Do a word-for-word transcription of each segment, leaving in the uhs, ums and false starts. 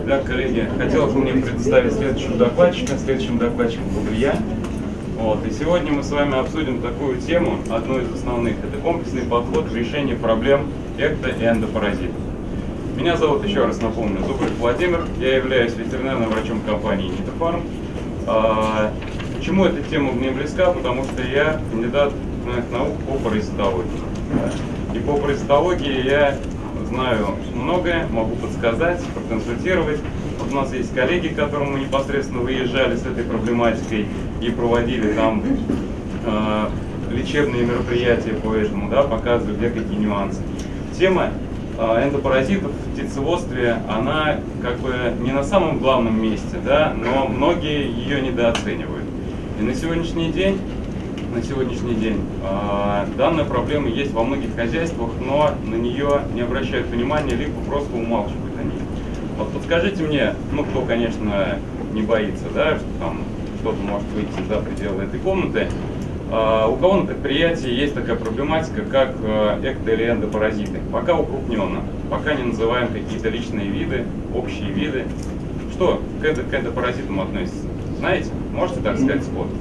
Итак, коллеги, хотелось бы мне представить следующего докладчика. Следующим докладчиком буду я. Вот. И сегодня мы с вами обсудим такую тему, одну из основных. Это комплексный подход к решению проблем экто- и эндопаразитов. Меня зовут, еще раз напомню, Зубрик Владимир. Я являюсь ветеринарным врачом компании Нитофарм. А, почему эта тема мне близка? Потому что я кандидат наук по паразитологии. И по паразитологии я знаю многое, могу подсказать, проконсультировать. Вот у нас есть коллеги, к которым мы непосредственно выезжали с этой проблематикой и проводили там э, лечебные мероприятия по этому, да, показывали, где какие нюансы. Тема э, эндопаразитов в птицеводстве, она как бы не на самом главном месте, да, но многие ее недооценивают. И на сегодняшний день На сегодняшний день э, данная проблема есть во многих хозяйствах, но на нее не обращают внимания, либо просто умалчивают о ней. Вот подскажите мне, ну кто, конечно, не боится, да, что там кто-то может выйти за пределы этой комнаты, э, у кого на предприятии есть такая проблематика, как э, экто- или эндопаразиты. Пока укрупненно, пока не называем какие-то личные виды, общие виды. Что к, эндо- к эндопаразитам относится? Знаете? Можете так сказать сходу?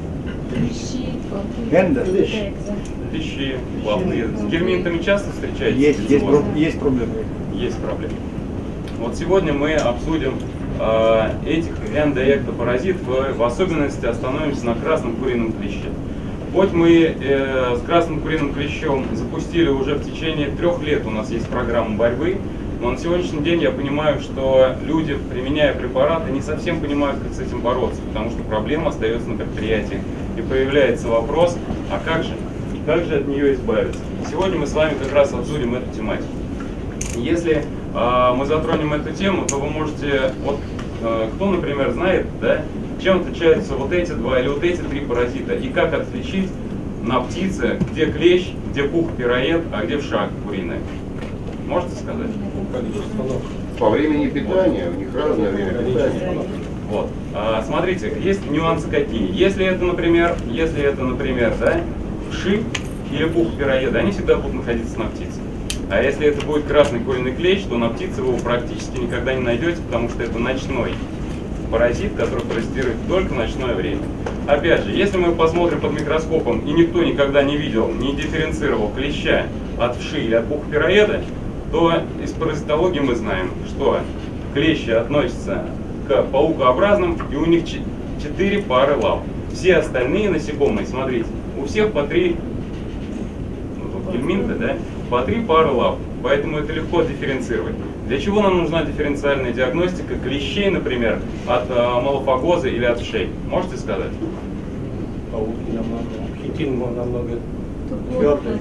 Энда, лещи. Лещи, плавные. С гельминтами часто встречаетесь? Есть, есть, есть проблемы. Есть проблемы. Вот сегодня мы обсудим э, этих эндо- и эктопаразитов, в особенности остановимся на красном курином клеще. Хоть мы э, с красным куриным клещом запустили уже в течение трех лет, у нас есть программа борьбы, но на сегодняшний день я понимаю, что люди, применяя препараты, не совсем понимают, как с этим бороться, потому что проблема остается на предприятии. И появляется вопрос, а как же, как же от нее избавиться? Сегодня мы с вами как раз обсудим эту тематику. Если э, мы затронем эту тему, то вы можете, вот э, кто, например, знает, да, чем отличаются вот эти два или вот эти три паразита, и как отличить на птице, где клещ, где пух пироед, а где вшак куриная? Можете сказать? По времени питания, у них разное время питания. Вот. А, смотрите, есть нюансы какие. Если это, например, если это, например, да, вши или пух пироеда, они всегда будут находиться на птице. А если это будет красный куриный клещ, то на птице вы его практически никогда не найдете, потому что это ночной паразит, который паразитирует только в ночное время. Опять же, если мы посмотрим под микроскопом, и никто никогда не видел, не дифференцировал клеща от вши или от пуха пироеда, то из паразитологии мы знаем, что клещи относятся к паукообразным, и у них четыре пары лап. Все остальные насекомые, смотрите, у всех по три, ну, тут гельминты, да, по три пары лап, поэтому это легко дифференцировать. Для чего нам нужна дифференциальная диагностика клещей, например, от э, малофагоза или от вшей? Можете сказать? Пауки намного, хитин намного твердый.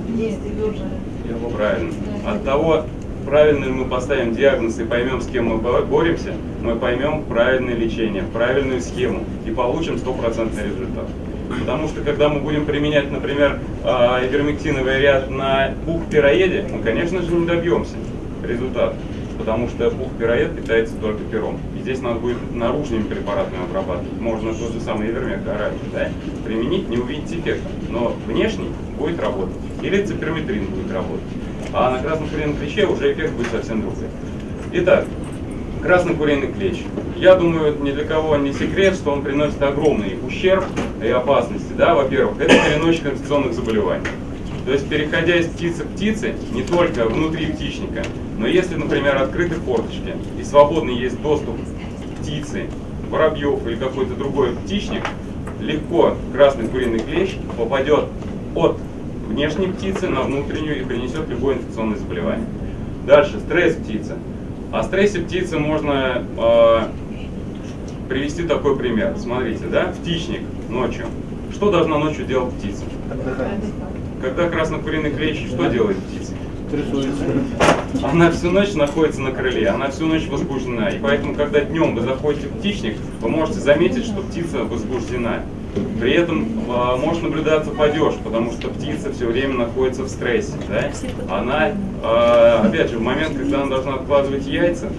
Правильно. От того, правильно ли мы поставим диагноз и поймем, с кем мы боремся, мы поймем правильное лечение, правильную схему и получим стопроцентный результат. Потому что когда мы будем применять, например, ивермектиновый ряд на пух пироеде, мы, конечно же, не добьемся результата, потому что пух пироед питается только пером. И здесь надо будет наружными препаратами обрабатывать. Можно тот же самый ивермект оранжевый, да, применить, не увидеть эффекта, но внешний будет работать. Или циперметрин будет работать. А на красном курином клеще уже эффект будет совсем другой. Итак, красный куриный клещ. Я думаю, ни для кого не секрет, что он приносит огромный ущерб и опасности. Да? Во-первых, это переносчик инфекционных заболеваний. То есть, переходя из птицы к птице, не только внутри птичника, но если, например, открыты форточки и свободный есть доступ птицы, воробьев или какой-то другой птичник, легко красный куриный клещ попадет от внешней птицы на внутреннюю и принесет любое инфекционное заболевание. Дальше, стресс птицы. О стрессе птицы можно э, привести такой пример. Смотрите, да, птичник ночью. Что должна ночью делать птица? Отдыхает. Когда краснокуриный клещ, что делает птица? Стрессуется. Она всю ночь находится на крыле, она всю ночь возбуждена. И поэтому, когда днем вы заходите в птичник, вы можете заметить, что птица возбуждена. При этом э, может наблюдаться падеж, потому что птица все время находится в стрессе. Да? Она, э, опять же, в момент, когда она должна откладывать яйца,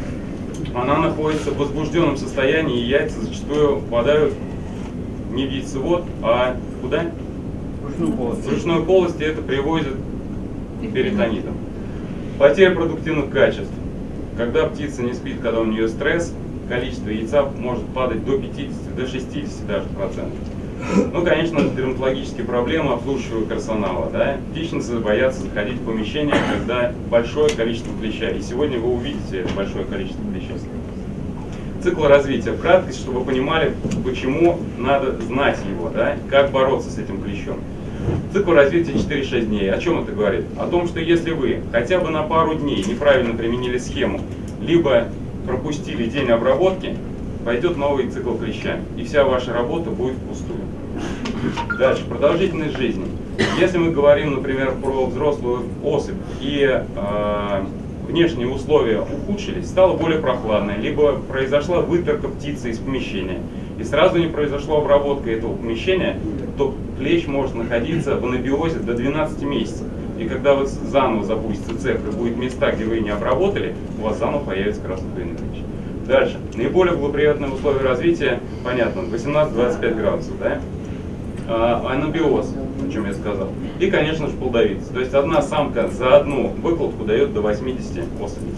она находится в возбужденном состоянии, и яйца зачастую попадают не в яйцевод, а куда? В брюшную полость. В брюшную полость, и это приводит к перитонитам. Потеря продуктивных качеств. когда птица не спит, когда у нее стресс, количество яйца может падать до пятидесяти, до шестидесяти даже процентов. Ну, конечно, дерматологические проблемы обслуживающего персонала. Да? Птичницы боятся заходить в помещение, когда большое количество клеща. И сегодня вы увидите это большое количество клещей. Цикл развития. В краткости, чтобы вы понимали, почему надо знать его, да? Как бороться с этим клещом. Цикл развития четыре-шесть дней. О чем это говорит? О том, что если вы хотя бы на пару дней неправильно применили схему, либо пропустили день обработки, пойдет новый цикл клеща, и вся ваша работа будет впустую. Дальше, продолжительность жизни. Если мы говорим, например, про взрослую особь, и э, внешние условия ухудшились, стало более прохладно, либо произошла выторка птицы из помещения, и сразу не произошла обработка этого помещения, то клещ может находиться в анабиозе до двенадцати месяцев. И когда вы заново запустите цех, и будет места, где вы не обработали, у вас заново появится красный куриный клещ. Дальше. Наиболее благоприятные условия развития, понятно, восемнадцать-двадцать пять градусов, да? А, анабиоз, о чем я сказал. И, конечно же, плодовитость. То есть одна самка за одну выкладку дает до восьмидесяти особей.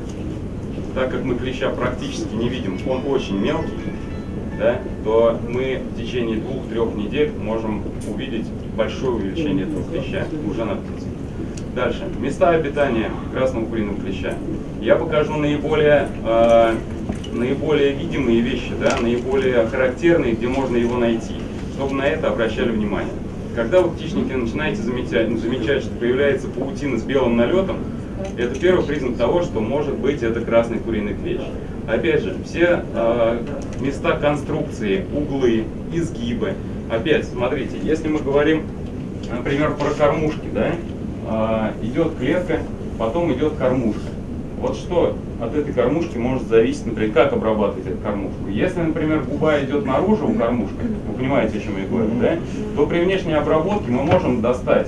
Так как мы клеща практически не видим, он очень мелкий, да, то мы в течение двух-трех недель можем увидеть большое увеличение этого клеща уже на птице. Дальше. Места обитания красного куриного клеща. Я покажу наиболее, э, наиболее видимые вещи, да, наиболее характерные, где можно его найти, чтобы на это обращали внимание. Когда вы, птичники, начинаете замечать, замечать, что появляется паутина с белым налетом, это первый признак того, что может быть это красный куриный клещ. Опять же, все э, места конструкции, углы, изгибы. Опять, смотрите, если мы говорим, например, про кормушки, да, э, идет клетка, потом идет кормушка. Вот что от этой кормушки может зависеть, например, как обрабатывать эту кормушку. Если, например, губа идет наружу у кормушки, вы понимаете, о чем я говорю, да, то при внешней обработке мы можем достать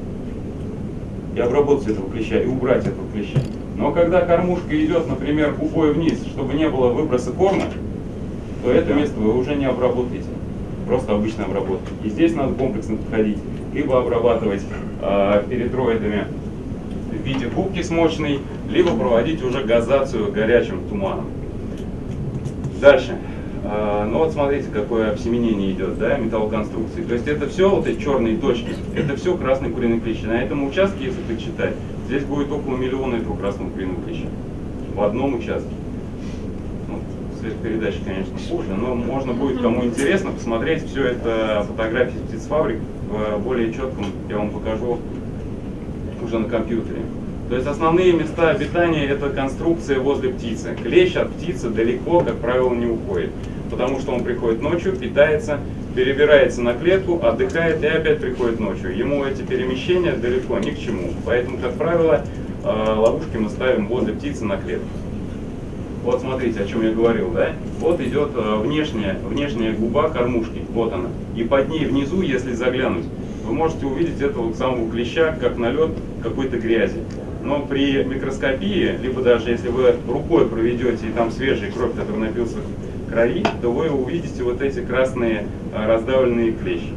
и обработать этого клеща, и убрать этого клеща. Но когда кормушка идет, например, губой вниз, чтобы не было выброса корма, то это место вы уже не обработаете. Просто обычная обработка. И здесь надо комплексно подходить. Либо обрабатывать э, перитроидами в виде губки смоченной, либо проводить уже газацию горячим туманом. Дальше. Э, ну вот смотрите, какое обсеменение идет, да, металлоконструкции. То есть это все, вот эти черные точки, это все красный куриный клещ. На этом участке, если подсчитать, здесь будет около миллиона этого красного куриного клеща. В одном участке. Ну, свет передачи, конечно, хуже, но можно будет, кому интересно, посмотреть все это фотографии птицефабрик в более четком, я вам покажу уже на компьютере. То есть основные места обитания — это конструкция возле птицы. Клещ от птицы далеко, как правило, не уходит, потому что он приходит ночью, питается, перебирается на клетку, отдыхает и опять приходит ночью. Ему эти перемещения далеко ни к чему. Поэтому, как правило, ловушки мы ставим возле птицы на клетку. Вот смотрите, о чем я говорил, да? Вот идет внешняя, внешняя губа кормушки, вот она. И под ней внизу, если заглянуть, вы можете увидеть этого самого клеща, как налет какой-то грязи. Но при микроскопии, либо даже если вы рукой проведете и там свежая кровь, которая напился крови, то вы увидите вот эти красные раздавленные клещи.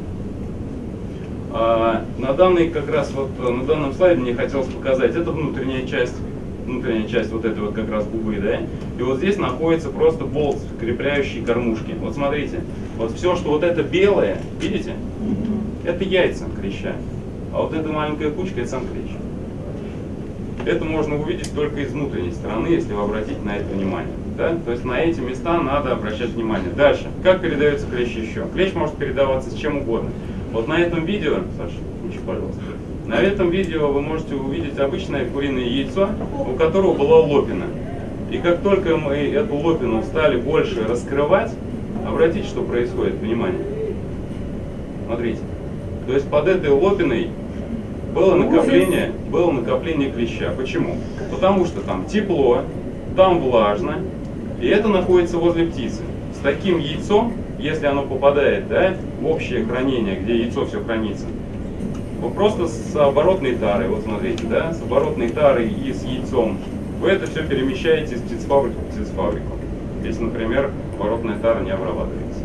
А, на данный как раз вот на данном слайде мне хотелось показать, это внутренняя часть, внутренняя часть вот этой вот как раз губы, да, и вот здесь находится просто болт, скрепляющий кормушки. Вот смотрите, вот все, что вот это белое, видите, это яйца клеща, а вот эта маленькая кучка — это сам клещ. Это можно увидеть только из внутренней стороны, если вы обратите на это внимание. Да? То есть на эти места надо обращать внимание. Дальше. Как передается клещ еще? Клещ может передаваться с чем угодно. Вот на этом видео, Саша, включи, пожалуйста. На этом видео вы можете увидеть обычное куриное яйцо, у которого была лопина. И как только мы эту лопину стали больше раскрывать, обратите, что происходит. Внимание. Смотрите. То есть под этой лопиной было накопление, было накопление клеща. Почему? Потому что там тепло, там влажно, и это находится возле птицы. С таким яйцом, если оно попадает, да, в общее хранение, где яйцо все хранится, вы просто с оборотной тарой, вот смотрите, да, с оборотной тарой и с яйцом, вы это все перемещаете из птицефабрики в птицефабрику, если, например, оборотная тара не обрабатывается.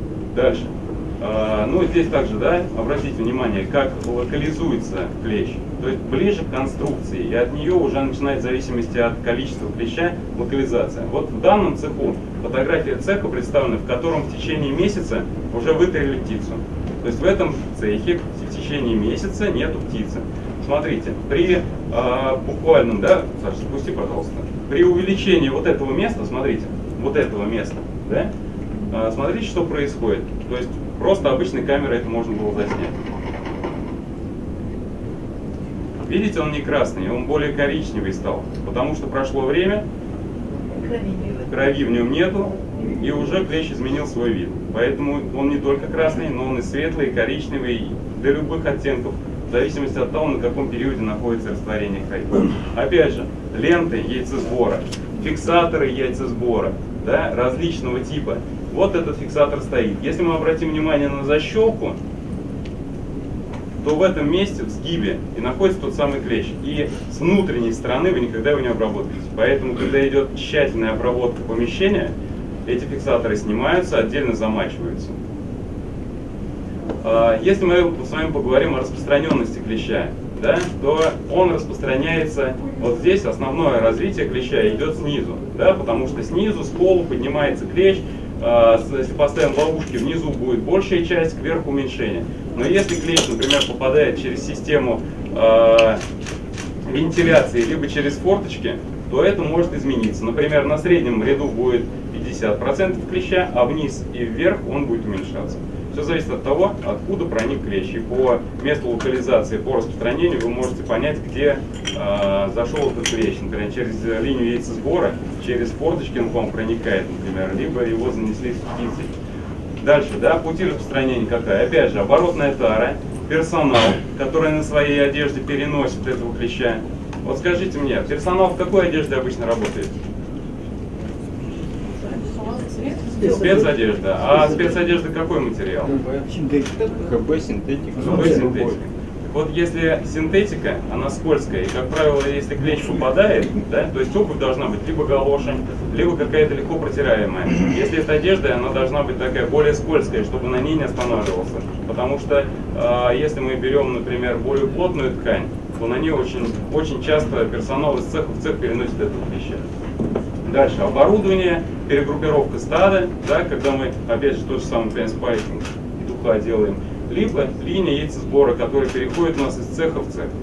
Дальше. А, ну, здесь также, да, обратите внимание, как локализуется клещ. то есть ближе к конструкции, и от нее уже начинает в зависимости от количества клеща локализация. Вот в данном цеху фотография цеха представлена, в котором в течение месяца уже вытащили птицу. То есть в этом цехе в течение месяца нету птицы. Смотрите, при э, буквальном, да, Саша, спусти, пожалуйста, при увеличении вот этого места, смотрите, вот этого места, да, э, смотрите, что происходит. То есть просто обычной камерой это можно было заснять. Видите, он не красный, он более коричневый стал, потому что прошло время, крови в нем нету, и уже клещ изменил свой вид. Поэтому он не только красный, но он и светлый, и коричневый, до любых оттенков, в зависимости от того, на каком периоде находится растворение крови. Опять же, ленты яйцесбора, фиксаторы яйцесбора, да, различного типа. Вот этот фиксатор стоит. Если мы обратим внимание на защелку, то в этом месте, в сгибе, и находится тот самый клещ. И с внутренней стороны вы никогда его не обработаете. Поэтому, когда идет тщательная обработка помещения, эти фиксаторы снимаются, отдельно замачиваются. Если мы с вами поговорим о распространенности клеща, да, то он распространяется, вот здесь основное развитие клеща идет снизу, да, потому что снизу, с полу поднимается клещ. Если поставим ловушки, внизу будет большая часть, кверху уменьшение. Но если клещ, например, попадает через систему э, вентиляции, либо через форточки, то это может измениться. Например, на среднем ряду будет пятьдесят процентов клеща, а вниз и вверх он будет уменьшаться. Все зависит от того, откуда проник клещ. И по месту локализации, по распространению вы можете понять, где э, зашел этот клещ. Например, через линию яйцесбора, через форточки он к вам проникает, например, либо его занесли с птицей. Дальше, да, пути распространения какая? Опять же, оборотная тара, персонал, который на своей одежде переносит этого клеща. Вот скажите мне, персонал в какой одежде обычно работает? Спецодежда. А спецодежда какой материал? КБ, синтетика. КБ, синтетика. Вот если синтетика, она скользкая, и, как правило, если клещ попадает, да, то есть обувь должна быть либо галоши, либо какая-то легко протираемая. Если это одежда, она должна быть такая более скользкая, чтобы на ней не останавливался. Потому что э, если мы берем, например, более плотную ткань, то на ней очень, очень часто персонал из цеха в цех переносит этого клеща. Дальше оборудование, перегруппировка стада, да, когда мы, опять же, тот же самый спайкинг петуха делаем, либо линия яйцесбора, которая переходит у нас из цеха в цех.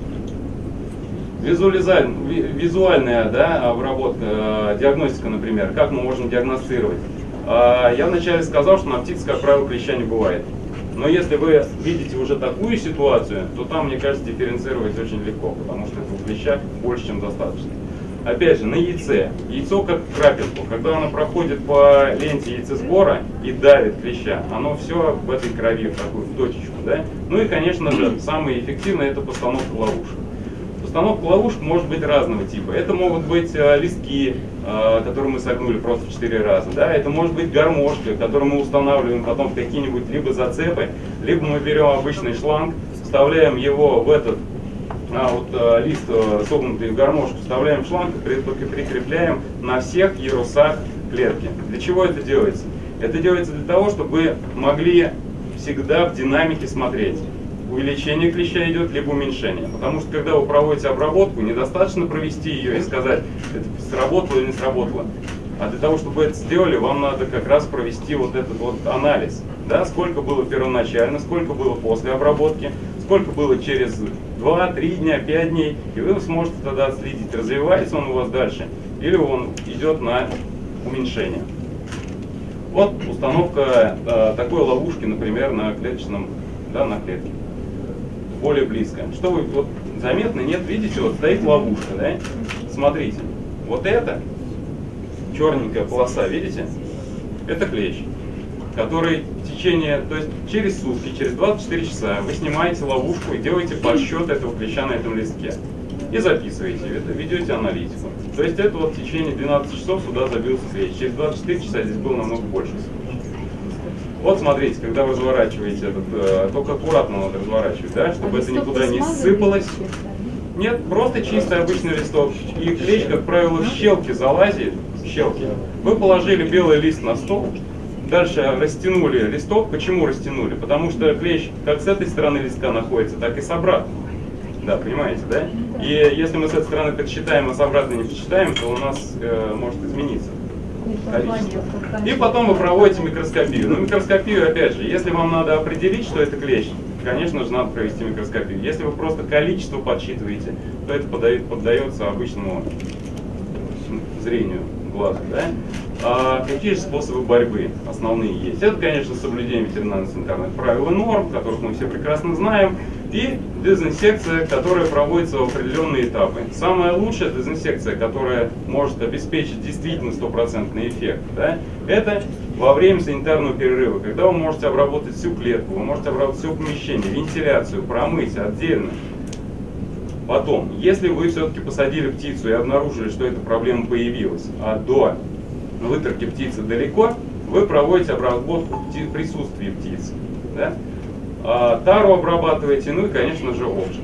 Визуальная, да, обработка, диагностика, например, как мы можем диагностировать. Я вначале сказал, что на птице, как правило, клеща не бывает. Но если вы видите уже такую ситуацию, то там, мне кажется, дифференцировать очень легко, потому что этого клеща больше, чем достаточно. Опять же, на яйце. Яйцо как крапинку. Когда оно проходит по ленте яйцесбора и давит клеща, оно все в этой крови, в такую в точечку. Да? Ну и, конечно же, самое эффективное — это постановка ловушек. Постановка ловушек может быть разного типа. Это могут быть э, листки, э, которые мы согнули просто в четыре раза. Да? Это может быть гармошка, которую мы устанавливаем потом в какие-нибудь либо зацепы, либо мы берем обычный шланг, вставляем его в этот А вот а, лист, а, согнутый в гармошку, вставляем в шланг и прикрепляем на всех ярусах клетки. Для чего это делается? Это делается для того, чтобы вы могли всегда в динамике смотреть, увеличение клеща идет, либо уменьшение. Потому что когда вы проводите обработку, недостаточно провести ее и сказать, это сработало или не сработало. А для того, чтобы вы это сделали, вам надо как раз провести вот этот вот анализ. Да? Сколько было первоначально, сколько было после обработки, сколько было через два-три дня, пять дней, и вы сможете тогда отследить, развивается он у вас дальше, или он идет на уменьшение. Вот установка э, такой ловушки, например, на клеточном, да, на клетке. Более близко. Что вы, вот заметно, нет, видите, вот стоит ловушка, да? Смотрите, вот это черненькая полоса, видите? Это клещ, который в течение, то есть через сутки, через двадцать четыре часа вы снимаете ловушку и делаете подсчет этого клеща на этом листке. И записываете, ведете аналитику. То есть это вот в течение двенадцати часов сюда забился клещ. Через двадцать четыре часа здесь было намного больше. Вот смотрите, когда вы разворачиваете этот, э, только аккуратно надо разворачивать, да, чтобы а это никуда не сыпалось. Нет, просто чистый обычный листок. И клещ, как правило, в щелки залазит, в щелки. Вы положили белый лист на стол, дальше растянули листок. Почему растянули? Потому что клещ как с этой стороны листка находится, так и с обратной. Да, понимаете, да? И если мы с этой стороны подсчитаем, а с обратной не подсчитаем, то у нас э, может измениться количество. И потом вы проводите микроскопию. Ну, микроскопию, опять же, если вам надо определить, что это клещ, конечно же, надо провести микроскопию. Если вы просто количество подсчитываете, то это подает, поддается обычному зрению глаза. Да? А какие же способы борьбы основные есть? Это, конечно, соблюдение ветеринарно-санитарных правил и норм, которых мы все прекрасно знаем, и дезинсекция, которая проводится в определенные этапы. Самая лучшая дезинсекция, которая может обеспечить действительно стопроцентный эффект, да, это во время санитарного перерыва, когда вы можете обработать всю клетку, вы можете обработать все помещение, вентиляцию, промыть отдельно. Потом, если вы все-таки посадили птицу и обнаружили, что эта проблема появилась, а до вытарки птицы далеко, вы проводите обработку пти- присутствия птицы. Да? А, тару обрабатываете, ну и, конечно же, овшес.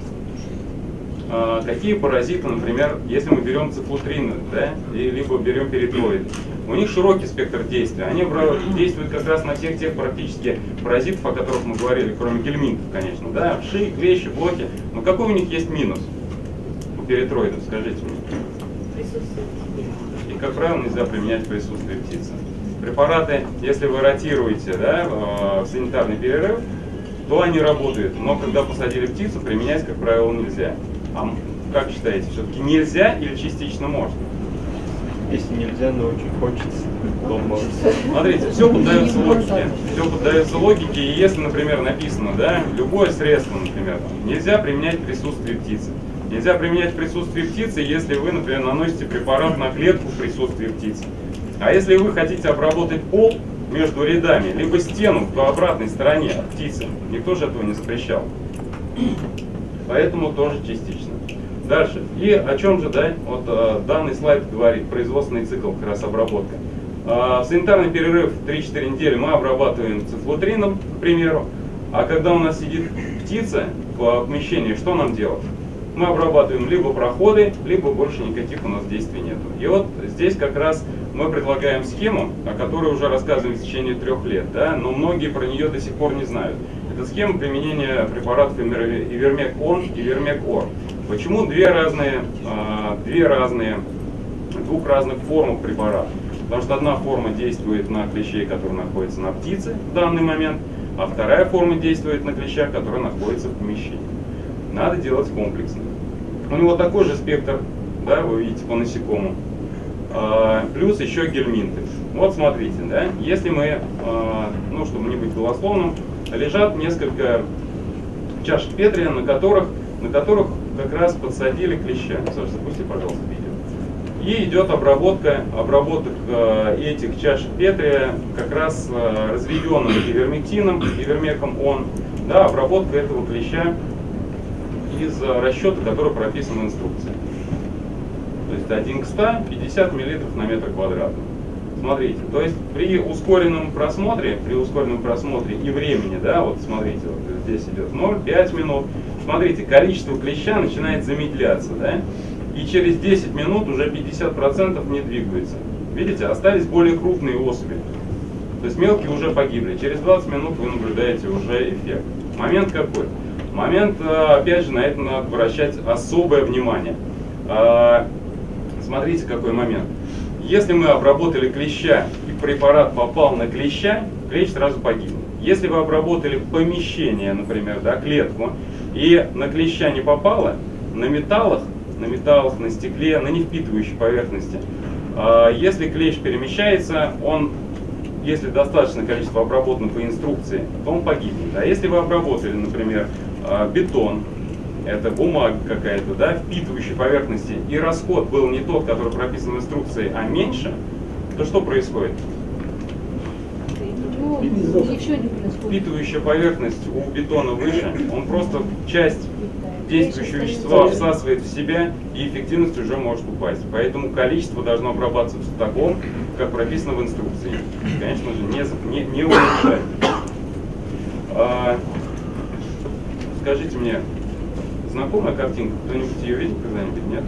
А, какие паразиты, например, если мы берем цифлутрины, да, и либо берем перитроиды, у них широкий спектр действия. Они действуют как раз на всех тех практически паразитов, о которых мы говорили, кроме гельминтов, конечно. Да, вши, клещи, блоки. Но какой у них есть минус у перитроидов, скажите мне? И, как правило, нельзя применять в присутствии птицы. Препараты, если вы ротируете, да, в санитарный перерыв, то они работают. Но когда посадили птицу, применять, как правило, нельзя. А как считаете, все-таки нельзя или частично можно? Если нельзя, но очень хочется, то можно. Смотрите, все поддается логике. Все поддается логике, и если, например, написано, да, любое средство, например, нельзя применять в присутствии птицы. Нельзя применять в присутствии птицы, если вы, например, наносите препарат на клетку в присутствии птицы. А если вы хотите обработать пол между рядами, либо стену по обратной стороне от птицы, никто же этого не запрещал. Поэтому тоже частично. Дальше. И о чем же, да, вот э, данный слайд говорит, производственный цикл, как раз обработка. Э, в санитарный перерыв три-четыре недели мы обрабатываем цифлутрином, к примеру. А когда у нас сидит птица в помещении, что нам делать? Мы обрабатываем либо проходы, либо больше никаких у нас действий нету. И вот здесь как раз мы предлагаем схему, о которой уже рассказываем в течение трех лет, да, но многие про нее до сих пор не знают. Это схема применения препаратов Ивермек-Он и Ивермек-Ор. Почему две разные, две разные, двух разных форм препаратов? Потому что одна форма действует на клещей, которые находятся на птице в данный момент, а вторая форма действует на клещах, которые находятся в помещении. Надо делать комплексно. У него такой же спектр, да, вы видите, по насекомым. А, плюс еще гельминты. Вот смотрите, да, если мы, а, ну, чтобы не быть голословным, лежат несколько чашек Петри, на которых, на которых как раз подсадили клеща. Саша, запусти, пожалуйста, видео. И идет обработка, обработок э, этих чашек Петри как раз э, разведенным ивермектином, ивермеком-он, да, обработка этого клеща из расчета, который прописан в инструкции. То есть один к ста, пятьдесят миллилитров на метр квадратный. Смотрите, то есть при ускоренном просмотре, при ускоренном просмотре и времени, да, вот смотрите, вот здесь идет ноль, пять минут. Смотрите, количество клеща начинает замедляться, да, и через десять минут уже пятьдесят процентов не двигаются. Видите, остались более крупные особи. То есть мелкие уже погибли. Через двадцать минут вы наблюдаете уже эффект. Момент какой? Момент, опять же, на это надо обращать особое внимание. Смотрите, какой момент. Если мы обработали клеща и препарат попал на клеща, клещ сразу погибнет. Если вы обработали помещение, например, да, клетку, и на клеща не попало, на металлах, на металлах, на стекле, на невпитывающей поверхности, если клещ перемещается, он, если достаточное количество обработано по инструкции, то он погибнет. А если вы обработали, например, бетон, это бумага какая-то, да, впитывающей поверхности, и расход был не тот, который прописан в инструкции, а меньше, то что происходит? Ну, ничего не происходит. Впитывающая поверхность у бетона выше, он просто часть действующего вещества всасывает в себя, и эффективность уже может упасть. Поэтому количество должно обрабатываться в таком, как прописано в инструкции. Конечно же, не, не, не уменьшать. А, скажите мне, знакомая картинка? Кто-нибудь ее видел когда-нибудь? Нет?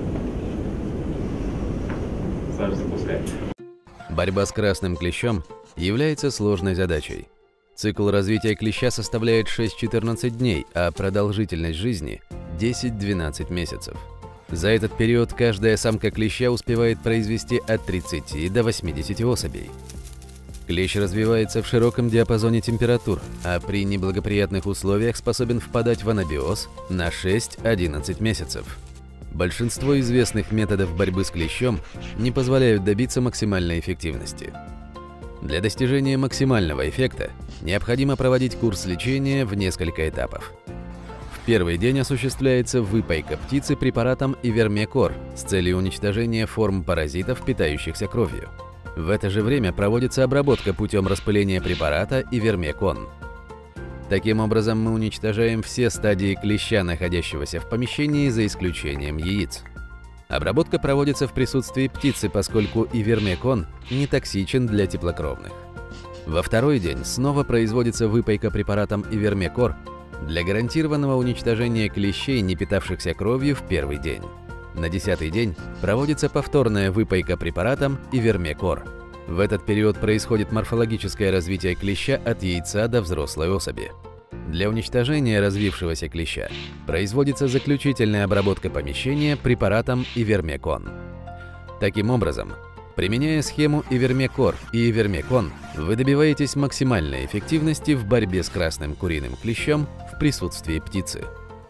Саша, запускай. Борьба с красным клещом является сложной задачей. Цикл развития клеща составляет шесть-четырнадцать дней, а продолжительность жизни – десять-двенадцать месяцев. За этот период каждая самка клеща успевает произвести от тридцати до восьмидесяти особей. Клещ развивается в широком диапазоне температур, а при неблагоприятных условиях способен впадать в анабиоз на шесть-одиннадцать месяцев. Большинство известных методов борьбы с клещом не позволяют добиться максимальной эффективности. Для достижения максимального эффекта необходимо проводить курс лечения в несколько этапов. В первый день осуществляется выпайка птицы препаратом Ивермекор с целью уничтожения форм паразитов, питающихся кровью. В это же время проводится обработка путем распыления препарата Ивермекон. Таким образом, мы уничтожаем все стадии клеща, находящегося в помещении, за исключением яиц. Обработка проводится в присутствии птицы, поскольку Ивермекон не токсичен для теплокровных. Во второй день снова производится выпайка препаратом Ивермекор для гарантированного уничтожения клещей, не питавшихся кровью, в первый день. На десятый день проводится повторная выпайка препаратом Ивермекор. В этот период происходит морфологическое развитие клеща от яйца до взрослой особи. Для уничтожения развившегося клеща производится заключительная обработка помещения препаратом Ивермекон. Таким образом, применяя схему Ивермекор и Ивермекон, вы добиваетесь максимальной эффективности в борьбе с красным куриным клещом в присутствии птицы.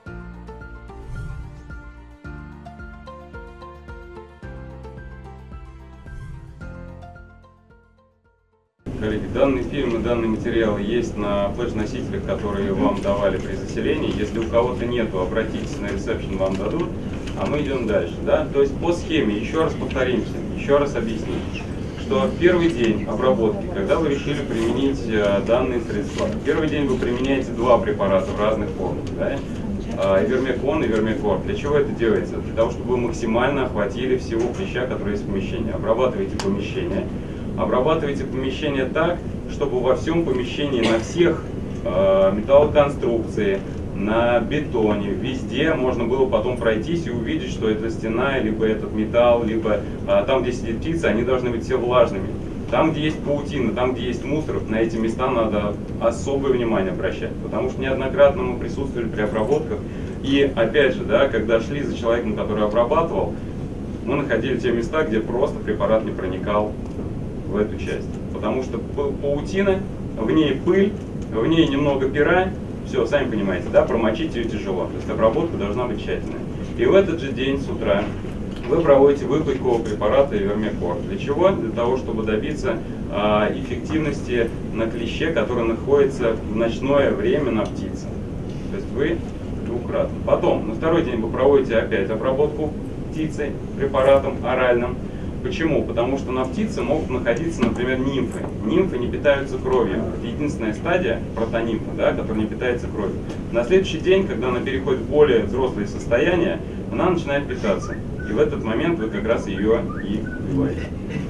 Коллеги, данный фильм и данный материал есть на флеш-носителях, которые вам давали при заселении. Если у кого-то нету, обратитесь на ресепшн, вам дадут, а мы идем дальше. Да? То есть по схеме, еще раз повторимся, еще раз объясним, что в первый день обработки, когда вы решили применить э, данные средства, в первый день вы применяете два препарата в разных формах. Да? Ивермекон и Ивермекор. Для чего это делается? Для того, чтобы вы максимально охватили всего клеща, который есть в помещении. Обрабатываете помещение. Обрабатывайте помещение так, чтобы во всем помещении, на всех э, металлоконструкции, на бетоне, везде можно было потом пройтись и увидеть, что это стена, либо этот металл, либо э, там, где сидит птица, они должны быть все влажными. Там, где есть паутина, там, где есть мусор, на эти места надо особое внимание обращать, потому что неоднократно мы присутствовали при обработках. И опять же, да, когда шли за человеком, который обрабатывал, мы находили те места, где просто препарат не проникал в эту часть. Потому что паутина, в ней пыль, в ней немного пера, все, сами понимаете, да, промочить ее тяжело. То есть обработка должна быть тщательной. И в этот же день с утра вы проводите выпайку препарата Ивермекор. Для чего? Для того, чтобы добиться а, эффективности на клеще, который находится в ночное время на птице. То есть вы двукратно. Потом, на второй день вы проводите опять обработку птицы препаратом оральным. Почему? Потому что на птице могут находиться, например, нимфы. Нимфы не питаются кровью. Это единственная стадия протонимфа, да, которая не питается кровью. На следующий день, когда она переходит в более взрослое состояние, она начинает питаться. И в этот момент вы как раз ее и убиваете.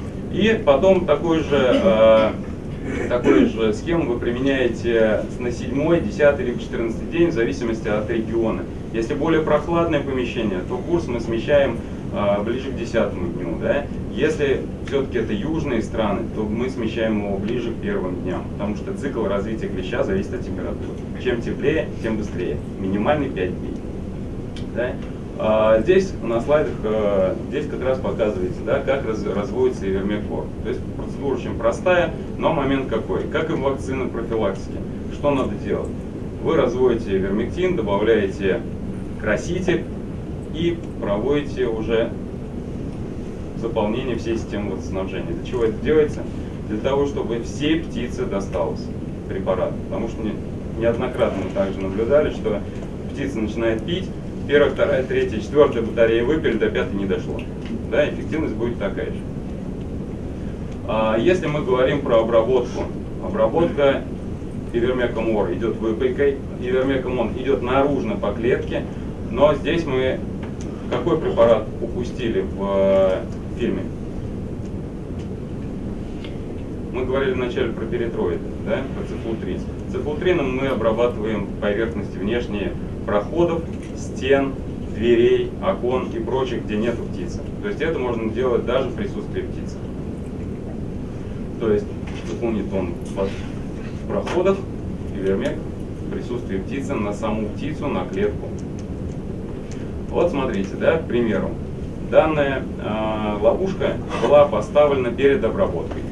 И потом такой же, э, такую же схему вы применяете на седьмой, десятый или четырнадцатый день, в зависимости от региона. Если более прохладное помещение, то курс мы смещаем э, ближе к десятому дню. Да? Если все-таки это южные страны, то мы смещаем его ближе к первым дням, потому что цикл развития клеща зависит от температуры. Чем теплее, тем быстрее. Минимальный пять дней. Да? А здесь на слайдах, а, здесь как раз показывается, да, как раз, разводится Ивермекор. То есть процедура очень простая, но момент какой? Как и в вакцинах профилактики. Что надо делать? Вы разводите ивермектин, добавляете краситель и проводите уже заполнение всей системы водоснабжения. Для чего это делается? Для того, чтобы всей птице досталось препарат. Потому что неоднократно мы также наблюдали, что птица начинает пить, первая, вторая, третья, четвертая батарея выпили, до пятой не дошло. Да, эффективность будет такая же. А если мы говорим про обработку, обработка Ивермекомор идет выпайкой, Ивермекомон идет наружно по клетке, но здесь мы какой препарат упустили в фильме? Мы говорили вначале про перитроид, да, про цифлутрин. Цифлутрином мы обрабатываем поверхности внешние проходов, стен, дверей, окон и прочих, где нету птицы. То есть это можно делать даже в присутствии птицы. То есть заполнит он в проходах Ивермек в присутствии птицы на саму птицу, на клетку. Вот смотрите, да, к примеру, данная э, ловушка была поставлена перед обработкой.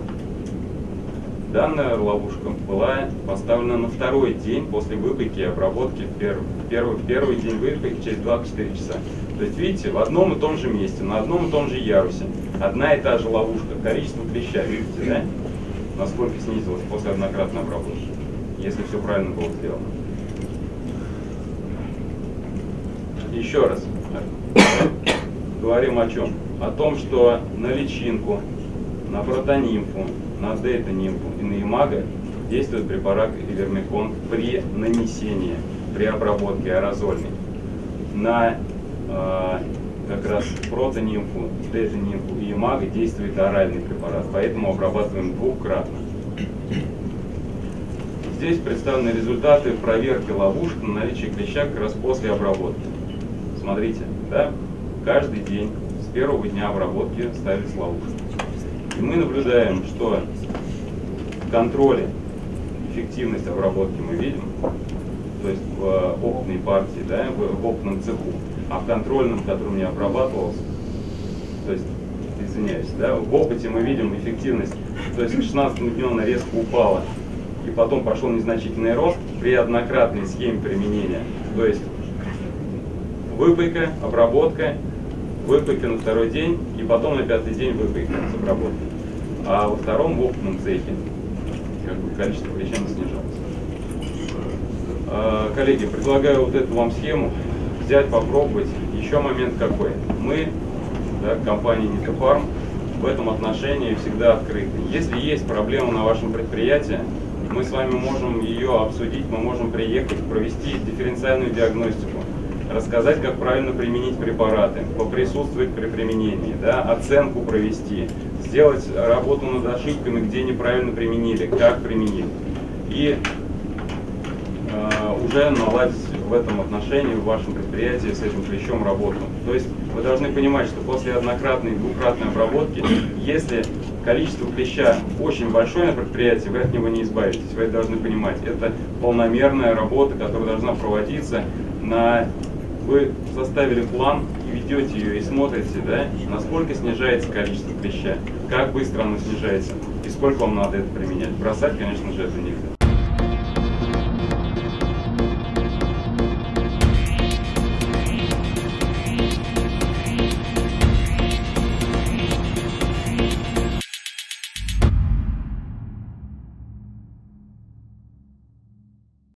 Данная ловушка была поставлена на второй день после выпайки и обработки, в первый, первый, первый день выпайки через двадцать четыре часа. То есть, видите, в одном и том же месте, на одном и том же ярусе, одна и та же ловушка, количество клеща, видите, да, насколько снизилось после однократной обработки, если все правильно было сделано. Еще раз говорим о чем? О том, что на личинку, на протонимфу, на дейта-нимфу и на имаго действует препарат ивермекон при нанесении, при обработке аэрозольной. На э, как раз протонимфу, дейта-нимфу и имаго действует оральный препарат, поэтому обрабатываем двукратно. Здесь представлены результаты проверки ловушек на наличие клеща как раз после обработки. Смотрите, да, каждый день с первого дня обработки ставились ловушки. И мы наблюдаем, что в контроле эффективность обработки мы видим, то есть в опытной партии, да, в, в опытном цеху, а в контрольном, которым не обрабатывался, то есть, извиняюсь, да, в опыте мы видим эффективность, то есть к шестнадцатому дню она резко упала, и потом пошел незначительный рост при однократной схеме применения, то есть выпайка, обработка, выпайка на второй день, и потом на пятый день выпайка с обработкой. А во втором, в опытном цехе, как бы количество клеща снижалось. А, коллеги, предлагаю вот эту вам схему взять, попробовать. Еще момент какой. Мы, да, компания Нитофарм, в этом отношении всегда открыты. Если есть проблема на вашем предприятии, мы с вами можем ее обсудить, мы можем приехать, провести дифференциальную диагностику, рассказать, как правильно применить препараты, поприсутствовать при применении, да, оценку провести, сделать работу над ошибками, где неправильно применили, как применили. И э, уже наладить в этом отношении в вашем предприятии с этим клещом работу. То есть вы должны понимать, что после однократной, двукратной обработки, если количество клеща очень большое на предприятии, вы от него не избавитесь. Вы это должны понимать. Это полномерная работа, которая должна проводиться на... Вы составили план и ведете ее, и смотрите, да, насколько снижается количество клеща, как быстро оно снижается, и сколько вам надо это применять. Бросать, конечно же, это нельзя.